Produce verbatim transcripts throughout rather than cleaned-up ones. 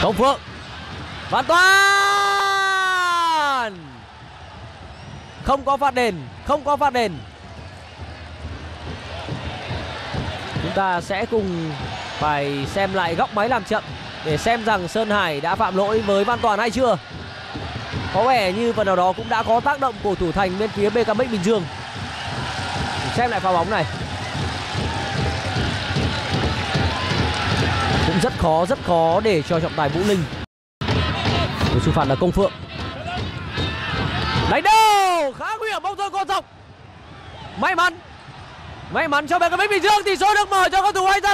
Công Phượng, Văn Toàn, không có phạt đền, không có phạt đền. Chúng ta sẽ cùng phải xem lại góc máy làm chậm để xem rằng Sơn Hải đã phạm lỗi với Văn Toàn hay chưa. Có vẻ như phần nào đó cũng đã có tác động của thủ thành bên phía bê ca em ích Bình Dương. Xem lại pha bóng này. Cũng rất khó, rất khó để cho trọng tài Vũ Linh. Người xử phạt là Công Phượng. Đánh đầu khá nguy hiểm, bóng rơi con dọc. May mắn, may mắn cho bê ca em ích Bình Dương, tỷ số được mở cho cầu thủ Hoàng Gia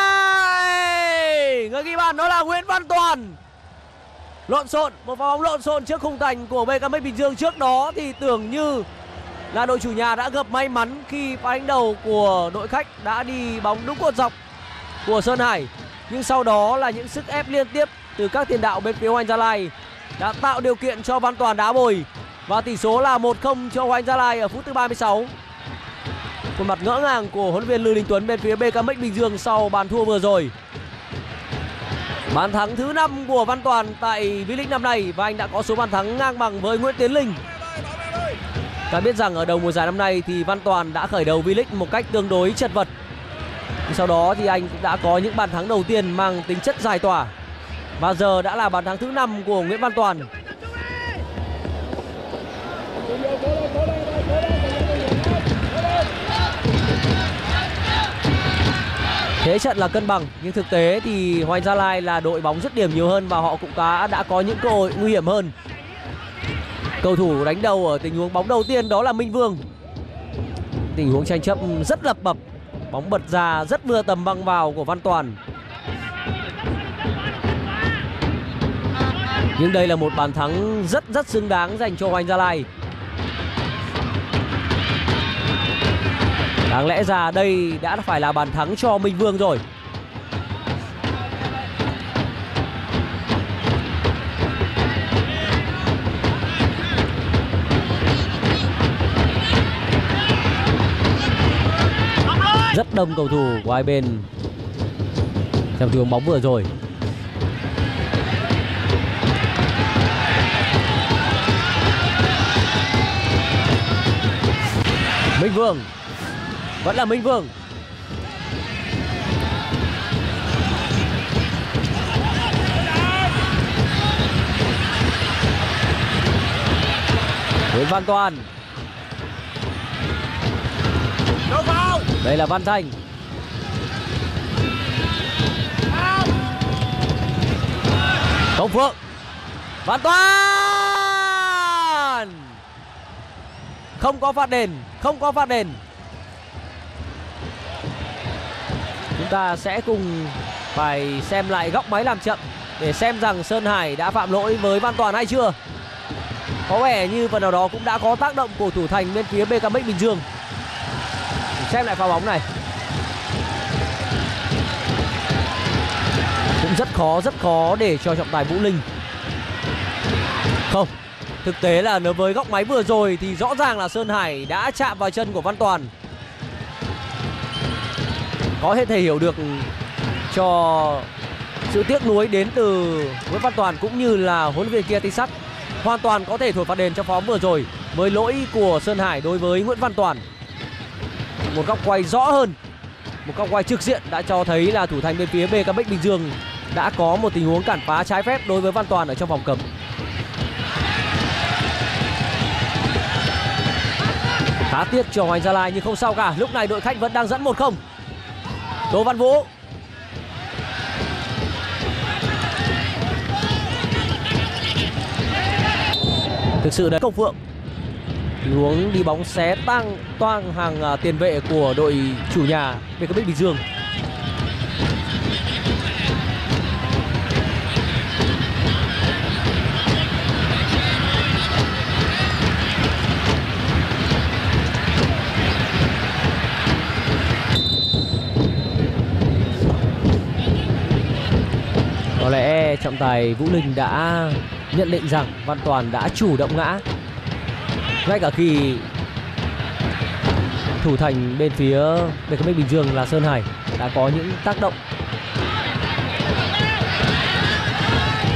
Lai. Người ghi bàn đó là Nguyễn Văn Toàn. Lộn xộn, một pha bóng lộn xộn trước khung thành của bê ca em ích Bình Dương. Trước đó thì tưởng như là đội chủ nhà đã gặp may mắn khi pha đánh đầu của đội khách đã đi bóng đúng cột dọc của Sơn Hải. Nhưng sau đó là những sức ép liên tiếp từ các tiền đạo bên phía Hoàng Gia Lai đã tạo điều kiện cho Văn Toàn đá bồi. Và tỷ số là một không cho Hoàng Gia Lai ở phút thứ ba mươi sáu. Một mặt ngỡ ngàng của huấn luyện viên Lưu Đình Tuấn bên phía bê ca em ích Bình Dương sau bàn thua vừa rồi. Bàn thắng thứ năm của Văn Toàn tại V-League năm nay và anh đã có số bàn thắng ngang bằng với Nguyễn Tiến Linh. Ta biết rằng ở đầu mùa giải năm nay thì Văn Toàn đã khởi đầu V-League một cách tương đối chật vật. Sau đó thì anh cũng đã có những bàn thắng đầu tiên mang tính chất giải tỏa. Và giờ đã là bàn thắng thứ năm của Nguyễn Văn Toàn. Thế trận là cân bằng, nhưng thực tế thì Hoàng Gia Lai là đội bóng dứt điểm nhiều hơn và họ cũng đã, đã có những cơ hội nguy hiểm hơn. Cầu thủ đánh đầu ở tình huống bóng đầu tiên đó là Minh Vương. Tình huống tranh chấp rất lập bập, bóng bật ra rất vừa tầm băng vào của Văn Toàn. Nhưng đây là một bàn thắng rất rất xứng đáng dành cho Hoàng Gia Lai. Đáng lẽ ra đây đã phải là bàn thắng cho Minh Vương rồi. Rất đông cầu thủ của hai bên trong tình huống bóng vừa rồi. Minh Vương, vẫn là Minh Vương. Nguyễn Văn Toàn. Đây là Văn Thanh. Công Phượng, Văn Toàn. Không có phạt đền, không có phạt đền. Chúng ta sẽ cùng phải xem lại góc máy làm chậm để xem rằng Sơn Hải đã phạm lỗi với Văn Toàn hay chưa. Có vẻ như phần nào đó cũng đã có tác động của thủ thành bên phía bê ca em ích Bình Dương. Xem lại pha bóng này. Cũng rất khó, rất khó để cho trọng tài Vũ Linh. Không, thực tế là nếu với góc máy vừa rồi thì rõ ràng là Sơn Hải đã chạm vào chân của Văn Toàn. Có thể hiểu được cho sự tiếc nuối đến từ Nguyễn Văn Toàn cũng như là huấn luyện viên Kia Tý Sắt. Hoàn toàn có thể thổi phạt đền trong pha bóng vừa rồi với lỗi của Sơn Hải đối với Nguyễn Văn Toàn. Một góc quay rõ hơn, một góc quay trực diện đã cho thấy là thủ thành bên phía bê ca em ích Bình Dương đã có một tình huống cản phá trái phép đối với Văn Toàn ở trong vòng cấm. Khá tiếc cho Hoàng Gia Lai nhưng không sao cả. Lúc này đội khách vẫn đang dẫn một không. Đỗ Văn Vũ. Thực sự đấy, Công Phượng. Tình huống đi bóng xé tăng toang hàng tiền vệ của đội chủ nhà bê ca em ích Bình Dương. Có lẽ trọng tài Vũ Linh đã nhận định rằng Văn Toàn đã chủ động ngã, ngay cả khi thủ thành bên phía bê ca em ích Bình Dương là Sơn Hải đã có những tác động.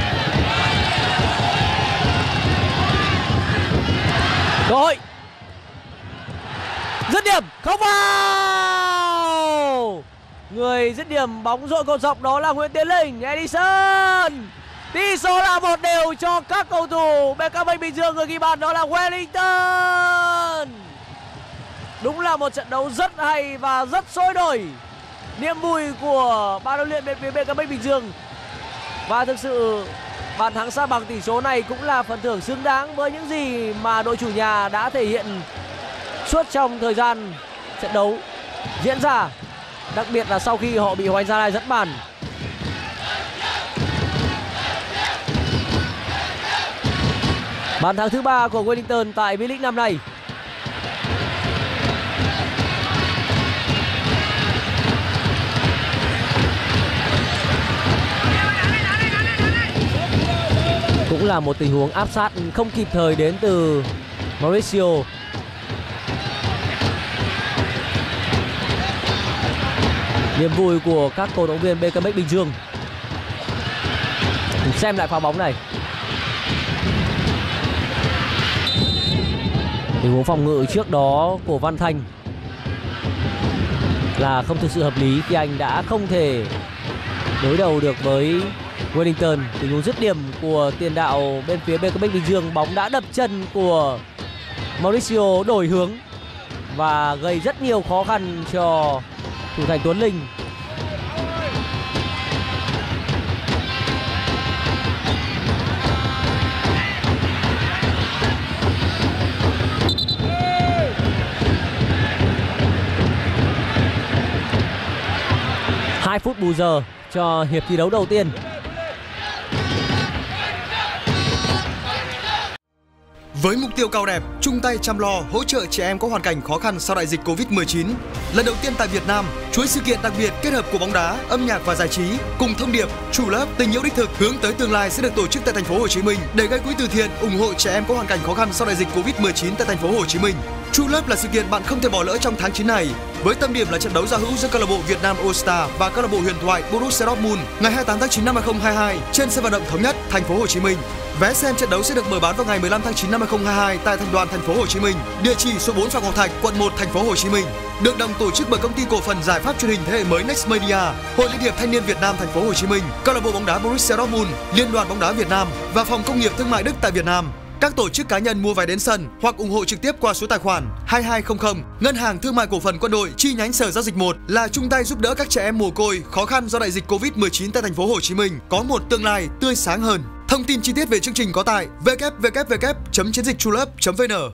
Cơ hội. Dứt điểm không vào. Người dứt điểm bóng dội cột dọc đó là Nguyễn Tiến Linh. Edison. Tỷ số là một đều cho các cầu thủ bê ca em Bình Dương. Người ghi bàn đó là Wellington. Đúng là một trận đấu rất hay và rất sôi nổi. Niềm vui của ban huấn luyện bên phía bê ca em Bình Dương. Và thực sự bàn thắng sa bằng tỷ số này cũng là phần thưởng xứng đáng với những gì mà đội chủ nhà đã thể hiện suốt trong thời gian trận đấu diễn ra. Đặc biệt là sau khi họ bị Hoàng Anh Gia Lai dẫn bàn. Bàn thắng thứ ba của Wellington tại V-League năm nay. Cũng là một tình huống áp sát không kịp thời đến từ Mauricio. Niềm vui của các cổ động viên bê ca em Bình Dương. Cùng xem lại pha bóng này. Tình huống phòng ngự trước đó của Văn Thanh là không thực sự hợp lý khi anh đã không thể đối đầu được với Wellington. Tình huống dứt điểm của tiền đạo bên phía bê ca em Bình Dương, bóng đã đập chân của Mauricio đổi hướng và gây rất nhiều khó khăn cho thủ thành Tuấn Linh. hai phút bù giờ cho hiệp thi đấu đầu tiên. Với mục tiêu cao đẹp, chung tay chăm lo, hỗ trợ trẻ em có hoàn cảnh khó khăn sau đại dịch Covid mười chín. Lần đầu tiên tại Việt Nam, chuỗi sự kiện đặc biệt kết hợp của bóng đá, âm nhạc và giải trí cùng thông điệp True Love, tình yêu đích thực hướng tới tương lai sẽ được tổ chức tại thành phố Hồ Chí Minh để gây quỹ từ thiện ủng hộ trẻ em có hoàn cảnh khó khăn sau đại dịch Covid mười chín tại thành phố Hồ Chí Minh. True Love là sự kiện bạn không thể bỏ lỡ trong tháng chín này. Với tâm điểm là trận đấu giao hữu giữa câu lạc bộ Việt Nam All Star và câu lạc bộ huyền thoại Borussia Dortmund ngày hai mươi tám tháng chín năm hai nghìn không trăm hai mươi hai trên sân vận động Thống Nhất, thành phố Hồ Chí Minh. Vé xem trận đấu sẽ được mở bán vào ngày mười lăm tháng chín năm hai nghìn không trăm hai mươi hai tại Thành đoàn thành phố Hồ Chí Minh, địa chỉ số bốn Phạm Ngọc Thạch, quận một, thành phố Hồ Chí Minh. Được đồng tổ chức bởi công ty cổ phần giải pháp truyền hình thế hệ mới Next Media, Hội Liên hiệp Thanh niên Việt Nam thành phố Hồ Chí Minh, câu lạc bộ bóng đá Borussia Dortmund, Liên đoàn bóng đá Việt Nam và Phòng Công nghiệp Thương mại Đức tại Việt Nam. Các tổ chức cá nhân mua vé đến sân hoặc ủng hộ trực tiếp qua số tài khoản hai hai không không Ngân hàng Thương mại Cổ phần Quân đội chi nhánh Sở Giao dịch một là chung tay giúp đỡ các trẻ em mồ côi khó khăn do đại dịch Covid mười chín tại thành phố Hồ Chí Minh có một tương lai tươi sáng hơn. Thông tin chi tiết về chương trình có tại w w w chấm chiến dịch true love chấm v n.